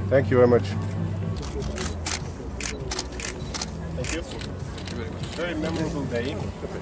Thank you very much. Thank you. Thank you very much. Very memorable day.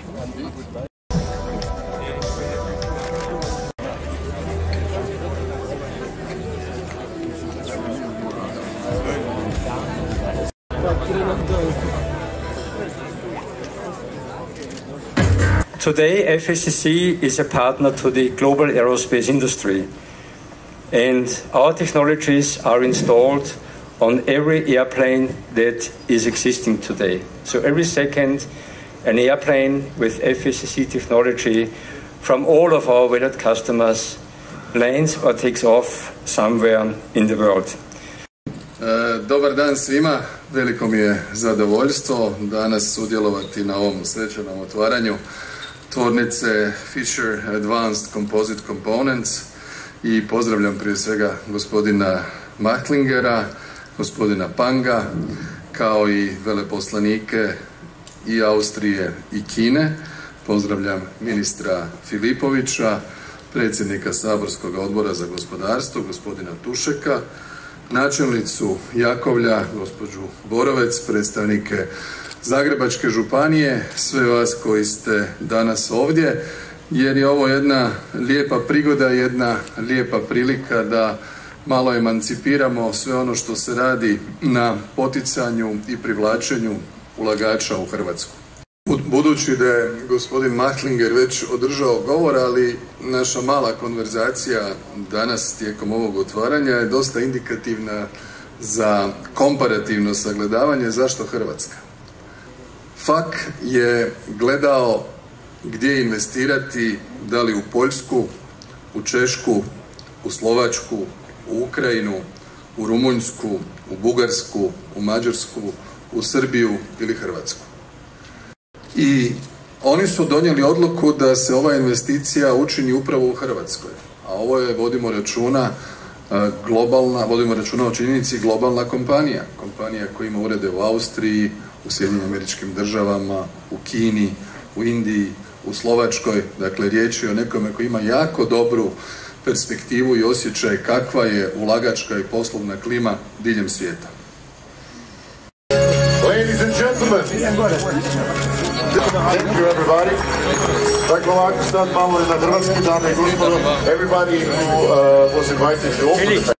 Today, FACC is a partner to the global aerospace industry, and our technologies are installed on every airplane that is existing today. So every second, an airplane with FACC technology from all of our valued customers lands or takes off somewhere in the world. Dobar dan svima, veliko mi je zadovoljstvo danas sudjelovati na ovom svečanom otvaranju tvornice Fisher Advanced Composite Components i pozdravljam prije svega gospodina Mahtlingera, gospodina Panga, kao i veleposlanike i Austrije i Kine. Pozdravljam ministra Filipovića, predsjednika Saborskog odbora za gospodarstvo, gospodina Tušeka, načelnicu Jakovlja, gospođu Borovec, predstavnike Zagrebačke županije, sve vas koji ste danas ovdje, jer je ovo jedna lijepa prigoda, jedna lijepa prilika da malo emancipiramo sve ono što se radi na poticanju i privlačenju ulagača u Hrvatsku. Budući da je gospodin Mahtlinger već održao govor, ali naša mala konverzacija danas tijekom ovog otvaranja je dosta indikativna za komparativno sagledavanje zašto Hrvatska. FACC je gledao gdje investirati, da li u Poljsku, u Češku, u Slovačku, u Ukrajinu, u Rumunjsku, u Bugarsku, u Mađarsku, u Srbiju ili Hrvatsku. I oni su donijeli odluku da se ova investicija učini upravo u Hrvatskoj. A ovo je, vodimo računa o činjenici, globalna kompanija. Kompanija koja ima urede u Austriji, u Sjedinjenim Američkim Državama, u Kini, u Indiji, u Slovačkoj. Dakle, riječ je o nekome koji ima jako dobru perspektivu i osjećaj kakva je ulagačka i poslovna klima diljem svijeta. Ladies and gentlemen, thank you everybody. Dakle, ovako sad malo je na hrvatski, dame i gospodo, everybody who was invited to open the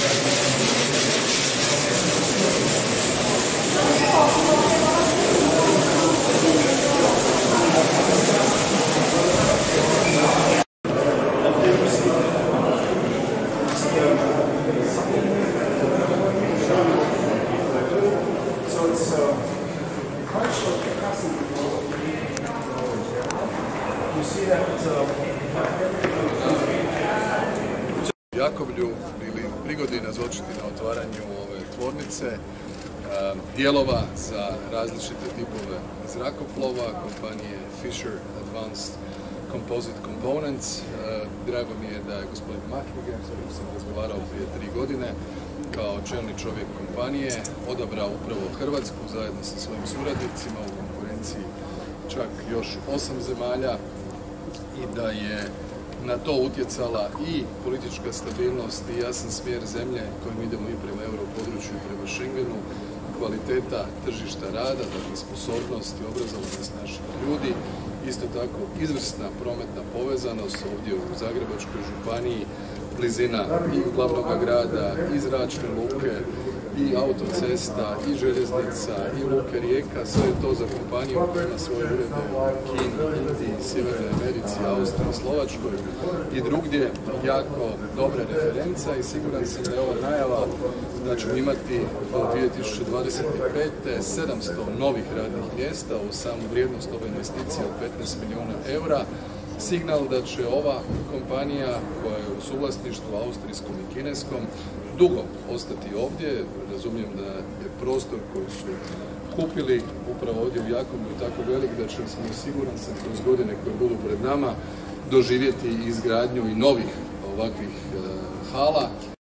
Jakovlju ili prigodi nazočiti na otvaranju ove tvornice dijelova za različite tipove zrakoplova kompanije Fisher Advanced Composite Components. Drago mi je da je gospodin Mahtlinger, s kojim sam razgovarao prije 3 godine, kao čelni čovjek kompanije odabrao upravo Hrvatsku zajedno sa svojim suradnicima u konkurenciji čak još 8 zemalja i da je na to utjecala i politička stabilnost i jasan smjer zemlje kojim idemo i prema europodručju i prema Schengenu, kvaliteta tržišta rada, dakle sposobnost i obrazovanost naših ljudi, isto tako izvrsna prometna povezanost ovdje u Zagrebačkoj županiji, blizina i glavnog grada, i zračne luke, i autocesta, i željeznica, i luke Rijeka, sve je to za kompaniju koja ima svoje urede u Kini, Indiji, Sjevernoj Americi, Austriji, Slovačkoj i drugdje jako dobra referenca i siguran sam da je ova najava da ćemo imati do 2025. 700 novih radnih mjesta u samu vrijednost ove investicije od 15 milijuna eura. Signal da će ova kompanija koja je u suvlasništvu austrijskom i kineskom dugo ostati ovdje. Razumijem da je prostor koji su kupili upravo ovdje u Jakovlju tako velik da ćemo, siguran sam, kroz godine koje budu pred nama doživjeti izgradnju i novih ovakvih hala.